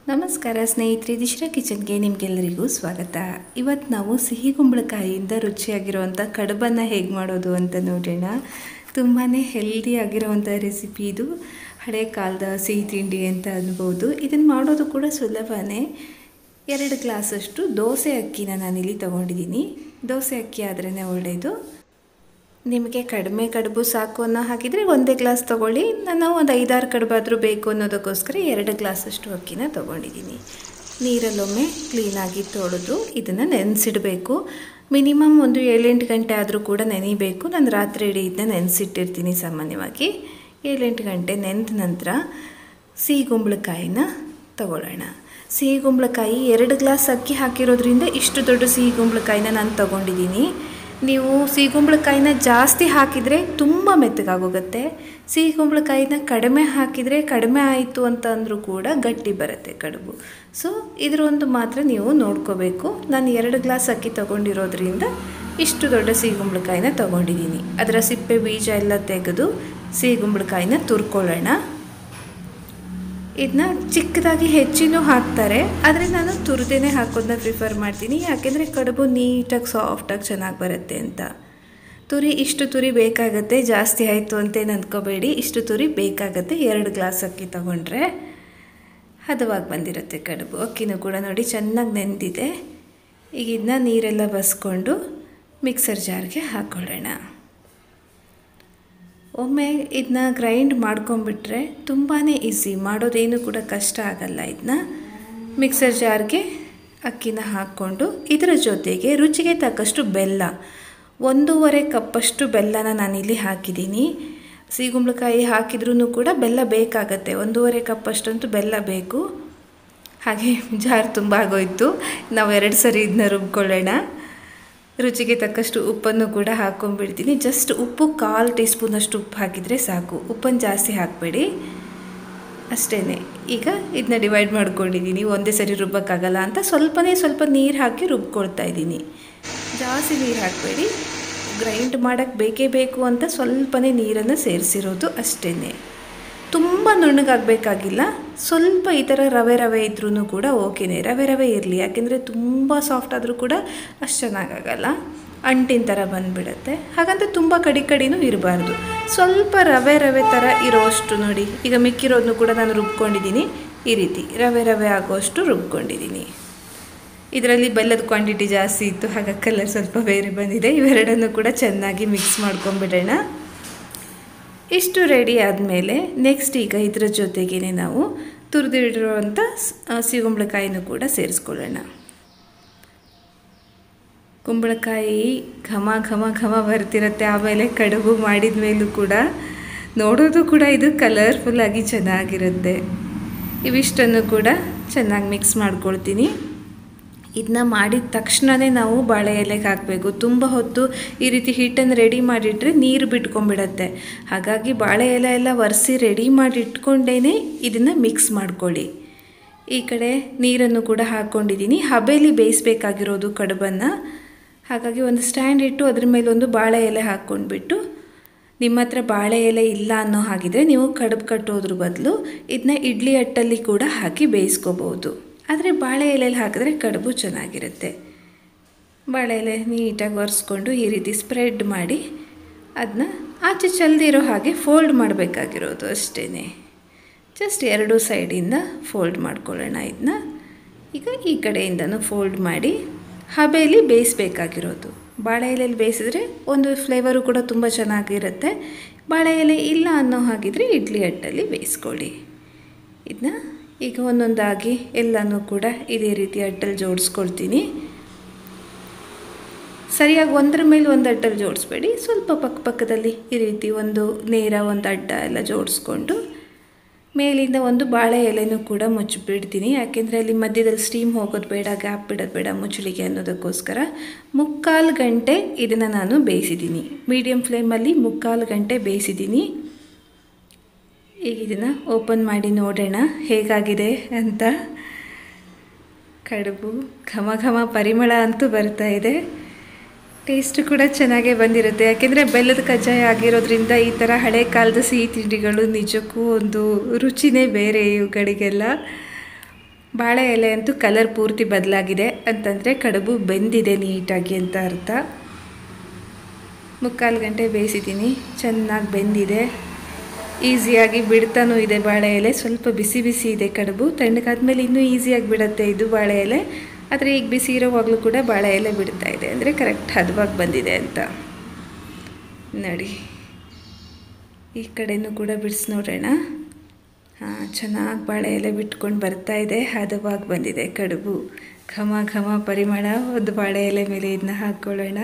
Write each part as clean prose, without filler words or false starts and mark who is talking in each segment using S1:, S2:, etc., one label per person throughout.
S1: ನಮಸ್ಕಾರ ಸ್ನೇಹಿತರೆ, ದಿಶಾ ಕಿಚನ್ಗೆ ನಿಮಗೆಲ್ಲರಿಗೂ ಸ್ವಾಗತ. ಇವತ್ತು ನಾವು ಸಿಹಿ ಕುಂಬಳಕಾಯಿಯಿಂದ ರುಚಿಯಾಗಿರುವಂಥ ಕಡುಬನ್ನು ಹೇಗೆ ಮಾಡೋದು ಅಂತ ನೋಡೋಣ. ತುಂಬಾ ಹೆಲ್ದಿ ಆಗಿರುವಂಥ ರೆಸಿಪಿ ಇದು. ಹಳೆ ಕಾಲದ ಸಿಹಿ ತಿಂಡಿ ಅಂತ ಅನ್ಬೋದು. ಇದನ್ನು ಮಾಡೋದು ಕೂಡ ಸುಲಭನೇ. 2 ಗ್ಲಾಸಷ್ಟು ದೋಸೆ ಅಕ್ಕಿನ ನಾನಿಲ್ಲಿ ತೊಗೊಂಡಿದ್ದೀನಿ. ದೋಸೆ ಅಕ್ಕಿ ಆದ್ರೇ ಒಳ್ಳೆಯದು. ನಿಮಗೆ ಕಡಿಮೆ ಕಡುಬು ಸಾಕು ಅನ್ನೋ ಹಾಗಿದ್ರೆ 1 ಗ್ಲಾಸ್ ತೊಗೊಳ್ಳಿ. ನಾನು ಒಂದು 5-6 ಕಡುಬಾದರೂ ಬೇಕು ಅನ್ನೋದಕ್ಕೋಸ್ಕರ 2 ಗ್ಲಾಸಷ್ಟು ಅಕ್ಕಿನ ತೊಗೊಂಡಿದ್ದೀನಿ. ನೀರಲ್ಲೊಮ್ಮೆ ಕ್ಲೀನಾಗಿ ತೊಳೆದು ಇದನ್ನು ನೆನೆಸಿಡಬೇಕು. ಮಿನಿಮಮ್ ಒಂದು 7-8 ಗಂಟೆ ಆದರೂ ಕೂಡ ನೆನೆಯಬೇಕು. ನಾನು ರಾತ್ರಿ ಇಡೀ ಇದನ್ನ ನೆನೆಸಿಟ್ಟಿರ್ತೀನಿ. ಸಾಮಾನ್ಯವಾಗಿ 7-8 ಗಂಟೆ ನೆನೆದ ನಂತರ ಸಿಹಿ ಕುಂಬಳಕಾಯಿನ ತಗೊಳ್ಳೋಣ. ಸಿಹಿ ಕುಂಬಳಕಾಯಿ 2 ಗ್ಲಾಸ್ ಅಕ್ಕಿ ಹಾಕಿರೋದ್ರಿಂದ ಇಷ್ಟು ದೊಡ್ಡ ಸಿಹಿ ಕುಂಬಳಕಾಯಿನ ನಾನು ತೊಗೊಂಡಿದ್ದೀನಿ. ನೀವು ಸಿಹಿ ಕುಂಬಳಕಾಯಿನ ಜಾಸ್ತಿ ಹಾಕಿದರೆ ತುಂಬ ಮೆತ್ತಗಾಗೋಗುತ್ತೆ. ಸಿಹಿ ಕುಂಬಳಕಾಯಿನ ಕಡಿಮೆ ಹಾಕಿದರೆ ಕಡಿಮೆ ಆಯಿತು ಅಂತ ಅಂದರೂ ಕೂಡ ಗಟ್ಟಿ ಬರುತ್ತೆ ಕಡುಬು. ಸೊ ಇದರೊಂದು ಮಾತ್ರ ನೀವು ನೋಡ್ಕೋಬೇಕು. ನಾನು 2 ಗ್ಲಾಸ್ ಅಕ್ಕಿ ತೊಗೊಂಡಿರೋದ್ರಿಂದ ಇಷ್ಟು ದೊಡ್ಡ ಸಿಹಿ ಕುಂಬಳಕಾಯಿನ ತೊಗೊಂಡಿದ್ದೀನಿ. ಅದರ ಸಿಪ್ಪೆ ಬೀಜ ಎಲ್ಲ ತೆಗೆದು ಸಿಹಿ ಕುಂಬಳಕಾಯಿನ ತುರ್ಕೊಳ್ಳೋಣ. ಇದನ್ನ ಚಿಕ್ಕದಾಗಿ ಹೆಚ್ಚಿನೂ ಹಾಕ್ತಾರೆ, ಆದರೆ ನಾನು ತುರಿದೇನೆ ಹಾಕೋದನ್ನ ಪ್ರಿಫರ್ ಮಾಡ್ತೀನಿ. ಯಾಕೆಂದರೆ ಕಡುಬು ನೀಟಾಗಿ ಸಾಫ್ಟಾಗಿ ಚೆನ್ನಾಗಿ ಬರುತ್ತೆ ಅಂತ. ಇಷ್ಟು ತುರಿ ಬೇಕಾಗತ್ತೆ. ಜಾಸ್ತಿ ಆಯಿತು ಅಂತೇನು ಅಂದ್ಕೋಬೇಡಿ. ಇಷ್ಟು ತುರಿ ಬೇಕಾಗತ್ತೆ. 2 ಗ್ಲಾಸ್ ಅಕ್ಕಿ ತೊಗೊಂಡ್ರೆ ಹದವಾಗಿ ಬಂದಿರುತ್ತೆ ಕಡುಬು. ಅಕ್ಕಿನೂ ಕೂಡ ನೋಡಿ ಚೆನ್ನಾಗಿ ನೆಂದಿದೆ. ಈಗ ಇದನ್ನ ನೀರೆಲ್ಲ ಬಸ್ಕೊಂಡು ಮಿಕ್ಸರ್ ಜಾರ್ಗೆ ಹಾಕ್ಕೊಳ್ಳೋಣ. ಒಮ್ಮೆ ಇದನ್ನ ಗ್ರೈಂಡ್ ಮಾಡ್ಕೊಂಬಿಟ್ರೆ ತುಂಬಾ ಈಸಿ, ಮಾಡೋದೇನು ಕೂಡ ಕಷ್ಟ ಆಗಲ್ಲ. ಇದನ್ನ ಮಿಕ್ಸರ್ ಜಾರ್ಗೆ ಅಕ್ಕಿನ ಹಾಕ್ಕೊಂಡು ಇದರ ಜೊತೆಗೆ ರುಚಿಗೆ ತಕ್ಕಷ್ಟು ಬೆಲ್ಲ, 1.5 ಕಪ್ಪಷ್ಟು ಬೆಲ್ಲನ ನಾನಿಲ್ಲಿ ಹಾಕಿದ್ದೀನಿ. ಸಿಹಿ ಕುಂಬಳಕಾಯಿ ಹಾಕಿದ್ರೂ ಕೂಡ ಬೆಲ್ಲ ಬೇಕಾಗತ್ತೆ. 1.5 ಕಪ್ಪಷ್ಟಂತೂ ಬೆಲ್ಲ ಬೇಕು. ಹಾಗೆ ಜಾರ್ ತುಂಬ ಆಗೋಯ್ತು. ನಾವು 2 ಸರಿ ಇದನ್ನ ರುಬ್ಕೊಳ್ಳೋಣ. ರುಚಿಗೆ ತಕ್ಕಷ್ಟು ಉಪ್ಪನ್ನು ಕೂಡ ಹಾಕ್ಕೊಂಡ್ಬಿಡ್ತೀನಿ. ಜಸ್ಟ್ ಉಪ್ಪು 1/4 ಟೀ ಸ್ಪೂನಷ್ಟು ಉಪ್ಪು ಹಾಕಿದರೆ ಸಾಕು. ಉಪ್ಪನ್ನು ಜಾಸ್ತಿ ಹಾಕಬೇಡಿ, ಅಷ್ಟೇ. ಈಗ ಇದನ್ನ ಡಿವೈಡ್ ಮಾಡ್ಕೊಂಡಿದ್ದೀನಿ. ಒಂದೇ ಸರಿ ರುಬ್ಬೋಕ್ಕಾಗಲ್ಲ ಅಂತ ಸ್ವಲ್ಪ ನೀರು ಹಾಕಿ ರುಬ್ಕೊಳ್ತಾ ಇದ್ದೀನಿ. ಜಾಸ್ತಿ ನೀರು ಹಾಕಬೇಡಿ. ಗ್ರೈಂಡ್ ಮಾಡೋಕ್ಕೆ ಬೇಕೇ ಬೇಕು ಅಂತ ಸ್ವಲ್ಪನೇ ನೀರನ್ನು ಸೇರಿಸಿರೋದು ಅಷ್ಟೇ. ತುಂಬ ನುಣ್ಣಗಾಗಬೇಕಾಗಿಲ್ಲ. ಸ್ವಲ್ಪ ಈ ಥರ ರವೆ ಇದ್ರೂ ಕೂಡ ಓಕೆನೇ. ರವೆ ಇರಲಿ, ಯಾಕೆಂದರೆ ತುಂಬ ಸಾಫ್ಟ್ ಆದರೂ ಕೂಡ ಅಷ್ಟು ಚೆನ್ನಾಗಾಗಲ್ಲ, ಅಂಟಿನ ಥರ ಬಂದುಬಿಡುತ್ತೆ. ಹಾಗಂತ ತುಂಬ ಕಡಿನೂ ಇರಬಾರ್ದು. ಸ್ವಲ್ಪ ರವೆ ಥರ ಇರೋಷ್ಟು ನೋಡಿ. ಈಗ ಮಿಕ್ಕಿರೋದನ್ನು ಕೂಡ ನಾನು ರುಬ್ಕೊಂಡಿದ್ದೀನಿ. ಈ ರೀತಿ ರವೆ ಆಗೋಷ್ಟು ರುಬ್ಕೊಂಡಿದ್ದೀನಿ. ಇದರಲ್ಲಿ ಬೆಲ್ಲದ ಕ್ವಾಂಟಿಟಿ ಜಾಸ್ತಿ ಇತ್ತು, ಹಾಗಾಗಿ ಕಲರ್ ಸ್ವಲ್ಪ ಬೇರೆ ಬಂದಿದೆ. ಇವೆರಡನ್ನು ಕೂಡ ಚೆನ್ನಾಗಿ ಮಿಕ್ಸ್ ಮಾಡ್ಕೊಂಬಿಡೋಣ. ಇಷ್ಟು ರೆಡಿ ಆದಮೇಲೆ ನೆಕ್ಸ್ಟ್ ಈಗ ಇದರ ಜೊತೆಗೇ ನಾವು ತುರಿದಿಟ್ಟಿರುವಂಥ ಸಿಹಿ ಕುಂಬಳಕಾಯಿನೂ ಕೂಡ ಸೇರಿಸ್ಕೊಳ್ಳೋಣ. ಕುಂಬಳಕಾಯಿ ಘಮ ಬರ್ತಿರುತ್ತೆ. ಆಮೇಲೆ ಕಡುಬು ಮಾಡಿದ ಮೇಲೂ ಕೂಡ ನೋಡೋದು ಕೂಡ ಇದು ಕಲರ್ಫುಲ್ಲಾಗಿ ಚೆನ್ನಾಗಿರುತ್ತೆ. ಇವಿಷ್ಟನ್ನು ಕೂಡ ಚೆನ್ನಾಗಿ ಮಿಕ್ಸ್ ಮಾಡ್ಕೊಳ್ತೀನಿ. ಇದನ್ನ ಮಾಡಿದ ತಕ್ಷಣವೇ ನಾವು ಬಾಳೆ ಎಲೆಗೆ ಹಾಕಬೇಕು. ತುಂಬ ಹೊತ್ತು ಈ ರೀತಿ ಹಿಟ್ಟನ್ನು ರೆಡಿ ಮಾಡಿಟ್ರೆ ನೀರು ಬಿಟ್ಕೊಂಡ್ಬಿಡತ್ತೆ. ಹಾಗಾಗಿ ಬಾಳೆ ಎಲೆ ಎಲ್ಲ ಒರೆಸಿ ರೆಡಿ ಮಾಡಿ ಇಟ್ಕೊಂಡೇ ಇದನ್ನು ಮಿಕ್ಸ್ ಮಾಡ್ಕೊಳ್ಳಿ. ಈ ಕಡೆ ನೀರನ್ನು ಕೂಡ ಹಾಕ್ಕೊಂಡಿದ್ದೀನಿ. ಹಬೆಯಲ್ಲಿ ಬೇಯಿಸಬೇಕಾಗಿರೋದು ಕಡುಬನ್ನು. ಹಾಗಾಗಿ ಒಂದು ಸ್ಟ್ಯಾಂಡ್ ಇಟ್ಟು ಅದ್ರ ಮೇಲೊಂದು ಬಾಳೆ ಎಲೆ ಹಾಕ್ಕೊಂಡ್ಬಿಟ್ಟು, ನಿಮ್ಮ ಹತ್ರ ಬಾಳೆ ಎಲೆ ಇಲ್ಲ ಅನ್ನೋ ಹಾಗಿದ್ರೆ ನೀವು ಕಡುಬು ಕಟ್ಟೋದ್ರ ಬದಲು ಇದನ್ನ ಇಡ್ಲಿ ಅಟ್ಟಲ್ಲಿ ಕೂಡ ಹಾಕಿ ಬೇಯಿಸ್ಕೋಬೋದು. ಆದರೆ ಬಾಳೆ ಎಲೆಯಲ್ಲಿ ಹಾಕಿದ್ರೆ ಕಡುಬು ಚೆನ್ನಾಗಿರುತ್ತೆ. ಬಾಳೆ ಎಲೆ ನೀಟಾಗಿ ಒರೆಸ್ಕೊಂಡು ಈ ರೀತಿ ಸ್ಪ್ರೆಡ್ ಮಾಡಿ ಅದನ್ನ ಆಚೆ ಚೆಲ್ದಿರೋ ಹಾಗೆ ಫೋಲ್ಡ್ ಮಾಡಬೇಕಾಗಿರೋದು ಅಷ್ಟೇ. ಜಸ್ಟ್ 2 ಸೈಡಿಂದ ಫೋಲ್ಡ್ ಮಾಡ್ಕೊಳ್ಳೋಣ. ಇದನ್ನ ಈಗ ಈ ಕಡೆಯಿಂದನೂ ಫೋಲ್ಡ್ ಮಾಡಿ ಹಬೆಯಲ್ಲಿ ಬೇಯಿಸಬೇಕಾಗಿರೋದು. ಬಾಳೆ ಎಲೆಯಲ್ಲಿ ಬೇಯಿಸಿದ್ರೆ ಒಂದು ಫ್ಲೇವರು ಕೂಡ ತುಂಬ ಚೆನ್ನಾಗಿರುತ್ತೆ. ಬಾಳೆ ಎಲೆ ಇಲ್ಲ ಅನ್ನೋ ಹಾಗಿದ್ರೆ ಇಡ್ಲಿ ಅಟ್ಟಲ್ಲಿ ಬೇಯಿಸ್ಕೊಳ್ಳಿ. ಇದನ್ನ ಈಗ ಒಂದೊಂದಾಗಿ ಎಲ್ಲನೂ ಕೂಡ ಇದೇ ರೀತಿ ಅಟ್ಟಲ್ಲಿ ಜೋಡಿಸ್ಕೊಳ್ತೀನಿ. ಸರಿಯಾಗಿ ಒಂದರ ಮೇಲೆ ಒಂದು ಅಟ್ಟಲ್ಲಿ ಜೋಡಿಸ್ಬೇಡಿ. ಸ್ವಲ್ಪ ಪಕ್ಕದಲ್ಲಿ ಈ ರೀತಿ ಒಂದು ನೇರ ಒಂದು ಅಡ್ಡ ಎಲ್ಲ ಜೋಡಿಸ್ಕೊಂಡು ಮೇಲಿಂದ ಒಂದು ಬಾಳೆ ಎಲೆನೂ ಕೂಡ ಮುಚ್ಚಿಬಿಡ್ತೀನಿ. ಯಾಕೆಂದರೆ ಅಲ್ಲಿ ಮಧ್ಯದಲ್ಲಿ ಸ್ಟೀಮ್ ಹೋಗೋದು ಬೇಡ, ಗ್ಯಾಪ್ ಬಿಡೋದು ಬೇಡ ಮುಚ್ಚಳಿಗೆ ಅನ್ನೋದಕ್ಕೋಸ್ಕರ. 3/4 ಗಂಟೆ ಇದನ್ನು ನಾನು ಬೇಯಿಸಿದ್ದೀನಿ. ಮೀಡಿಯಮ್ ಫ್ಲೇಮಲ್ಲಿ 3/4 ಗಂಟೆ ಬೇಯಿಸಿದ್ದೀನಿ. ಈಗ ಇದನ್ನು ಓಪನ್ ಮಾಡಿ ನೋಡೋಣ ಹೇಗಾಗಿದೆ ಅಂತ. ಕಡುಬು ಘಮ ಪರಿಮಳ ಅಂತೂ ಬರ್ತಾ ಇದೆ. ಟೇಸ್ಟ್ ಕೂಡ ಚೆನ್ನಾಗೇ ಬಂದಿರುತ್ತೆ. ಯಾಕೆಂದರೆ ಬೆಲ್ಲದ ಕಜ್ಜಾಯ ಆಗಿರೋದ್ರಿಂದ ಈ ಥರ ಹಳೆ ಕಾಲದ ಸಿಹಿ ತಿಂಡಿಗಳು ನಿಜಕ್ಕೂ ಒಂದು ರುಚಿನೇ ಬೇರೆ ಇವುಗಳಿಗೆಲ್ಲ. ಬಾಳೆ ಎಲೆ ಅಂತೂ ಕಲರ್ ಪೂರ್ತಿ ಬದಲಾಗಿದೆ ಅಂತಂದರೆ ಕಡುಬು ಬೆಂದಿದೆ ನೀಟಾಗಿ ಅಂತ ಅರ್ಥ. 3/4 ಗಂಟೆ ಬೇಯಿಸಿದ್ದೀನಿ, ಚೆನ್ನಾಗಿ ಬೆಂದಿದೆ, ಈಸಿಯಾಗಿ ಬಿಡ್ತಾನೂ ಇದೆ ಬಾಳೆ ಎಲೆ. ಸ್ವಲ್ಪ ಬಿಸಿ ಬಿಸಿ ಇದೆ ಕಡುಬು, ತಣ್ಣಗಾದ್ಮೇಲೆ ಇನ್ನೂ ಈಸಿಯಾಗಿ ಬಿಡುತ್ತೆ ಇದು ಬಾಳೆ ಎಲೆ. ಆದರೆ ಈಗ ಬಿಸಿ ಇರೋವಾಗಲೂ ಕೂಡ ಬಾಳೆ ಎಲೆ ಬಿಡ್ತಾ ಇದೆ, ಅಂದರೆ ಕರೆಕ್ಟ್ ಹದವಾಗಿ ಬಂದಿದೆ ಅಂತ ನೋಡಿ. ಈ ಕಡೆಯೂ ಕೂಡ ಬಿಡಿಸಿ ನೋಡೋಣ. ಚೆನ್ನಾಗಿ ಬಾಳೆ ಎಲೆ ಬಿಟ್ಕೊಂಡು ಬರ್ತಾ ಇದೆ, ಹದವಾಗಿ ಬಂದಿದೆ ಕಡುಬು. ಘಮ ಘಮ ಪರಿಮಳ. ಒಂದು ಬಾಳೆ ಎಲೆ ಮೇಲೆ ಇದನ್ನ ಹಾಕ್ಕೊಳ್ಳೋಣ.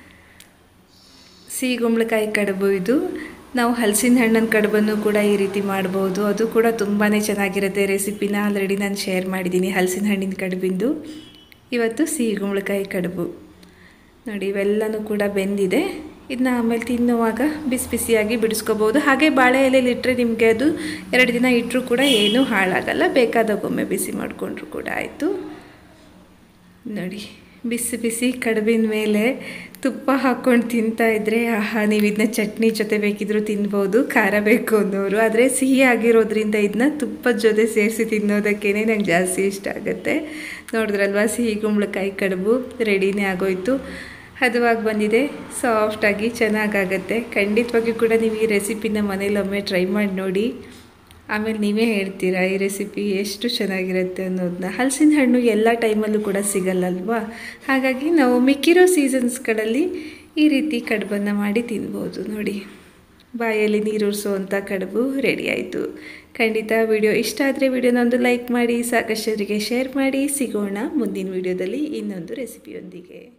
S1: ಸಿಹಿ ಕುಂಬಳಕಾಯಿ ಕಡುಬು ಇದು. ನಾವು ಹಲಸಿನ ಹಣ್ಣಿನ ಕಡುಬನ್ನು ಕೂಡ ಈ ರೀತಿ ಮಾಡ್ಬೋದು, ಅದು ಕೂಡ ತುಂಬಾ ಚೆನ್ನಾಗಿರುತ್ತೆ. ರೆಸಿಪಿನ ಆಲ್ರೆಡಿ ನಾನು ಶೇರ್ ಮಾಡಿದ್ದೀನಿ ಹಲಸಿನ ಹಣ್ಣಿನ ಕಡುಬಿಂದು. ಇವತ್ತು ಸಿಹಿ ಕುಂಬಳಕಾಯಿ ಕಡುಬು ನೋಡಿ. ಇವೆಲ್ಲನೂ ಕೂಡ ಬೆಂದಿದೆ. ಇದನ್ನ ಆಮೇಲೆ ತಿನ್ನುವಾಗ ಬಿಸಿ ಬಿಸಿಯಾಗಿ ಬಿಡಿಸ್ಕೋಬೋದು. ಹಾಗೆ ಬಾಳೆ ಎಲೆಯಲ್ಲಿ ಇಟ್ಟರೆ ನಿಮಗೆ ಅದು 2 ದಿನ ಇಟ್ಟರೂ ಕೂಡ ಏನೂ ಹಾಳಾಗಲ್ಲ. ಬೇಕಾದಾಗೊಮ್ಮೆ ಬಿಸಿ ಮಾಡಿಕೊಂಡ್ರು ಕೂಡ ಆಯಿತು ನೋಡಿ. ಬಿಸಿ ಬಿಸಿ ಕಡುಬಿನ ಮೇಲೆ ತುಪ್ಪ ಹಾಕ್ಕೊಂಡು ತಿಂತಾಯಿದ್ರೆ ಆಹಾ, ನೀವು ಇದನ್ನ ಚಟ್ನಿ ಜೊತೆ ಬೇಕಿದ್ರೂ ತಿನ್ಬೋದು, ಖಾರ ಬೇಕು ಅನ್ನೋರು. ಆದರೆ ಸಿಹಿ ಆಗಿರೋದ್ರಿಂದ ಇದನ್ನ ತುಪ್ಪದ ಜೊತೆ ಸೇರಿಸಿ ತಿನ್ನೋದಕ್ಕೇ ನಂಗೆ ಜಾಸ್ತಿ ಇಷ್ಟ ಆಗುತ್ತೆ. ನೋಡಿದ್ರಲ್ವ, ಸಿಹಿ ಕುಂಬಳಕಾಯಿ ಕಡುಬು ರೆಡಿನೇ ಆಗೋಯ್ತು. ಹದವಾಗಿ ಬಂದಿದೆ, ಸಾಫ್ಟಾಗಿ ಚೆನ್ನಾಗಾಗತ್ತೆ. ಖಂಡಿತವಾಗಿಯೂ ಕೂಡ ನೀವು ಈ ರೆಸಿಪಿನ ಮನೇಲೊಮ್ಮೆ ಟ್ರೈ ಮಾಡಿ ನೋಡಿ. ಆಮೇಲೆ ನೀವೇ ಹೇಳ್ತೀರಾ ಈ ರೆಸಿಪಿ ಎಷ್ಟು ಚೆನ್ನಾಗಿರುತ್ತೆ ಅನ್ನೋದನ್ನ. ಹಲಸಿನ ಹಣ್ಣು ಎಲ್ಲ ಟೈಮಲ್ಲೂ ಕೂಡ ಸಿಗಲ್ಲಲ್ವಾ, ಹಾಗಾಗಿ ನಾವು ಮಿಕ್ಕಿರೋ ಸೀಸನ್ಸ್ಗಳಲ್ಲಿ ಈ ರೀತಿ ಕಡುಬನ್ನು ಮಾಡಿ ತಿನ್ಬೋದು ನೋಡಿ. ಬಾಯಲ್ಲಿ ನೀರೂರಿಸೋವಂಥ ಕಡುಬು ರೆಡಿ ಆಯಿತು. ಖಂಡಿತ ವಿಡಿಯೋ ಇಷ್ಟ ಆದರೆ ವಿಡಿಯೋನ ಒಂದು ಲೈಕ್ ಮಾಡಿ, ಸಾಕಷ್ಟು ಜನರಿಗೆ ಶೇರ್ ಮಾಡಿ. ಸಿಗೋಣ ಮುಂದಿನ ವಿಡಿಯೋದಲ್ಲಿ ಇನ್ನೊಂದು ರೆಸಿಪಿಯೊಂದಿಗೆ.